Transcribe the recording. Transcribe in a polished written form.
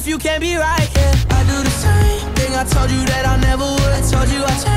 you can't be right, yeah. I do the same thing I told you that I never would. I told you I